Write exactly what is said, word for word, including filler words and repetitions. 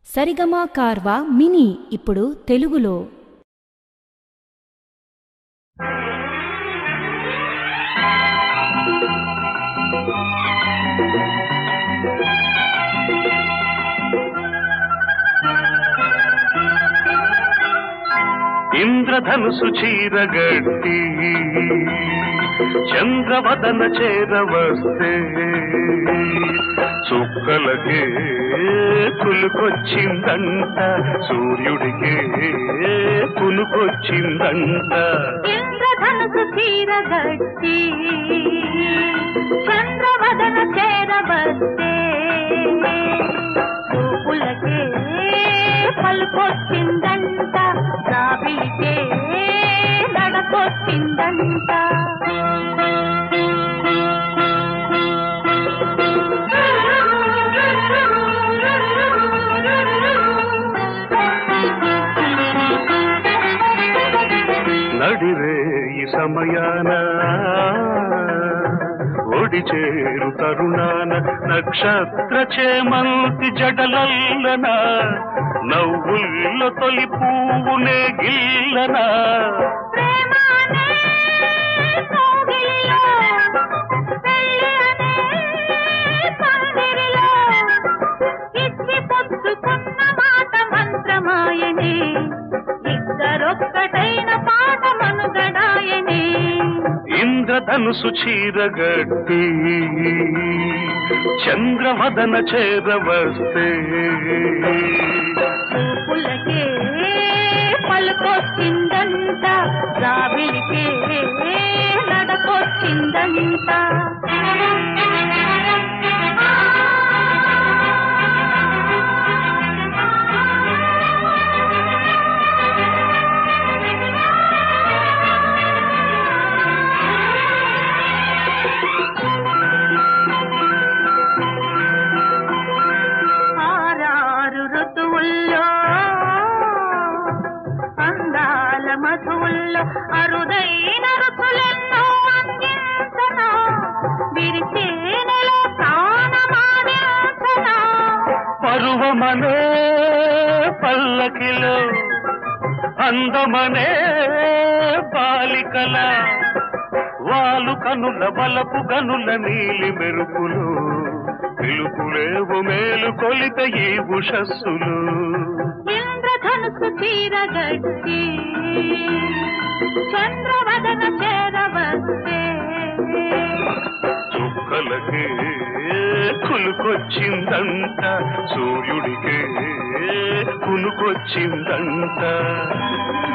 సరిగమ Carvaan mini ఇప్పుడు తెలుగులో. ఇంద్రధనుసు చీరగట్టి చంద్రవదన చేరవస్తే చుక్కలకే కులుకొచ్చిందంట, సూర్యుడికే కునుకొచ్చిందంట. ఇంద్రధనుసు చీరగట్టి చంద్రవదన చేరవస్తే చూపులకే పలుకొచ్చిందంట, రావిలికే నడకొచ్చిందంట. నడిరే ఈ సమయాన ఒడి చేరు తరుణాన నక్షత్ర చేమంతి జడలల్లన నవ్వుల్లో తొలి పువ్వునే గిల్లన. ఇచ్చిపుచ్చుకున్న మాట మంత్రమాయనే, ఇద్దరొక్కటైన పాట మనుగడాయనే. ఇంద్రధనుసు చీరగట్టి చంద్రవదన చేరవస్తే చూపులకే పలుకొచ్చిందంట, రావిలికే నడకొచ్చిందంట. ఆరారు ఋతువుల్లో అందాల మధువుల్లో అరుదైన రుచులెన్నో అందించనా, విరిచేనెలో ప్రాణమాడించనా. పరువమనే పల్లకిలో అందమనే బాలికల వాలు కనుల వలపు గనుల నీలి మెరుపులు పిలుపులేవు మేలు కొలిత ఈ ఉషస్సులు. ఇంద్రధనుసు చీరగట్టి చంద్రవదన చేరవస్తే చుక్కలకే కులుకొచ్చిందంట, సూర్యుడికే కునుకొచ్చిందంట.